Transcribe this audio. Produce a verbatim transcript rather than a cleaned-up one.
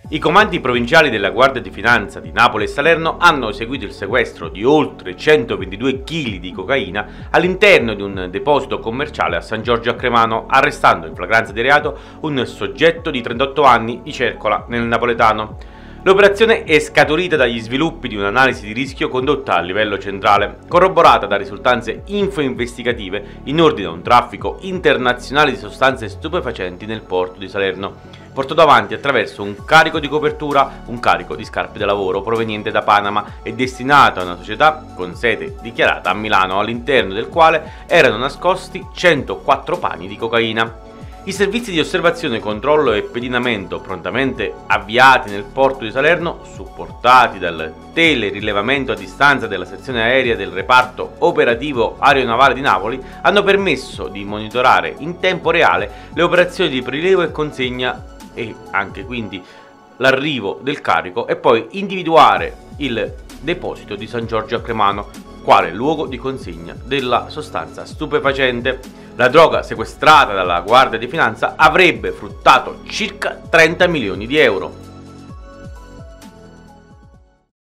I comandi provinciali della Guardia di Finanza di Napoli e Salerno hanno eseguito il sequestro di oltre centoventidue chili di cocaina all'interno di un deposito commerciale a San Giorgio a Cremano, arrestando in flagranza di reato un soggetto di trentotto anni di circola nel napoletano. L'operazione è scaturita dagli sviluppi di un'analisi di rischio condotta a livello centrale, corroborata da risultanze info-investigative in ordine a un traffico internazionale di sostanze stupefacenti nel porto di Salerno, portato avanti attraverso un carico di copertura, un carico di scarpe da lavoro proveniente da Panama e destinato a una società con sede dichiarata a Milano, all'interno del quale erano nascosti centoquattro pani di cocaina. I servizi di osservazione, controllo e pedinamento prontamente avviati nel porto di Salerno, supportati dal telerilevamento a distanza della sezione aerea del reparto operativo aeronavale di Napoli, hanno permesso di monitorare in tempo reale le operazioni di prelievo e consegna e anche quindi l'arrivo del carico e poi individuare il deposito di San Giorgio a Cremano quale luogo di consegna della sostanza stupefacente. La droga sequestrata dalla Guardia di Finanza avrebbe fruttato circa trenta milioni di euro.